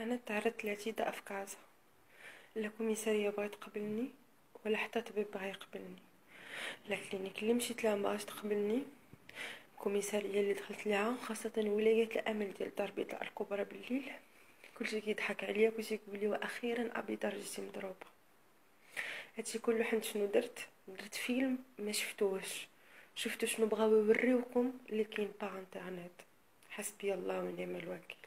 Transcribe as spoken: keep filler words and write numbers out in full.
انا تعرضت لعديد افكار، لا كوميساريه بغا يتقبلني ولا حتى طبيب بغا يقبلني. لا كلينيك اللي مشيت لها مبغاش تقبلني، الكوميساريه اللي دخلت ليها خاصه ولايه الامل ديال دار البيضاء الكبرى بالليل، كلشي كيضحك عليا، كلشي كيقول لي واخيرا ابي درجتي مضروبه. هادشي كله حنت شنو درت درت فيلم ما شفتوش، شفتو شنو بغاو يوريوكم اللي كاين با انترنت. حسبي الله ونعم الوكيل.